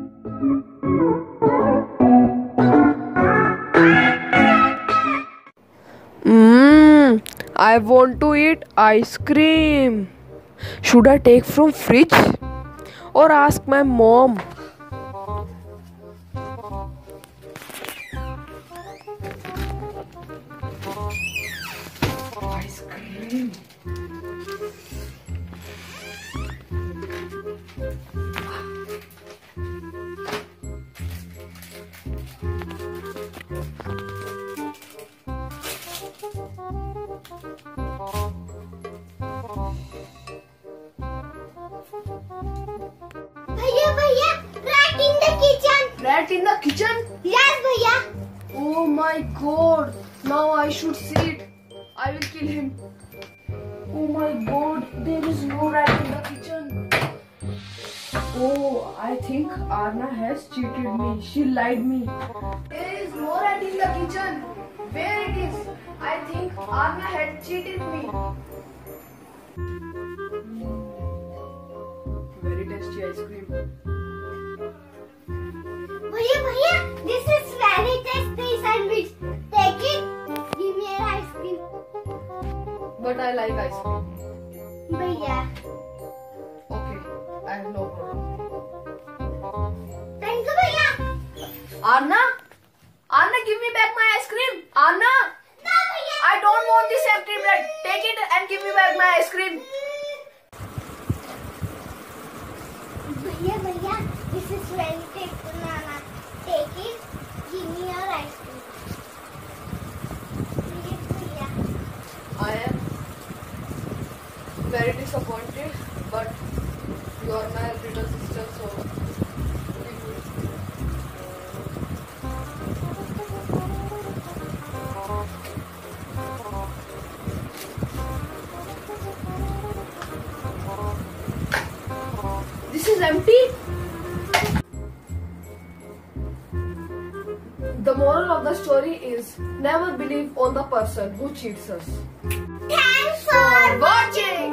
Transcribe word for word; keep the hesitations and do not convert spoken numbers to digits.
Mmm, I want to eat ice cream. Should I take from fridge or ask my mom? Ice cream. भैया भैया rat in the kitchen. Rat in the kitchen? Yes भैया. Oh my god! Now I should see it. I will kill him. Oh my god! There is no rat in the kitchen. Oh, I think Arna has cheated me. She lied me. There is no rat in the kitchen. Where it is? I think Arna had cheated me. Very tasty ice cream. भैया भैया this is very tasty sandwich. Take it. Give me an ice cream. But I like ice cream. भैया. Okay, I have no problem. Thank you भैया. Arna? Arna, give me back my ice cream. Arna? No भैया. I don't want this empty bread. Take it and give me back my ice cream. भैया भैया this is very tasty banana. Take it. Give me your ice cream. Please भैया. I am very disappointed, but you are my little sister, so give me. This is empty. The moral of the story is never believe on the person who cheats us. Thanks for Watching!